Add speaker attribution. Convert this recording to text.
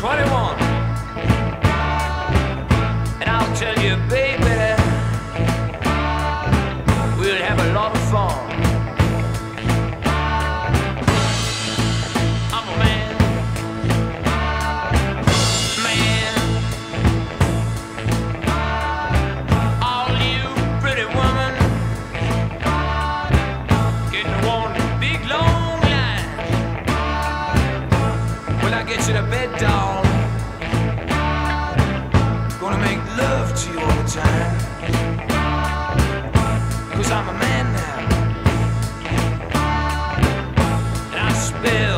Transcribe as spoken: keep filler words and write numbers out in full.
Speaker 1: twenty-one. And I'll tell you, baby, we'll have a lot of fun. I'm a man, man. All you pretty women getting one big long line. When I get you to bed, doll, gonna make love to you all the time. Cause I'm a man now, and I spell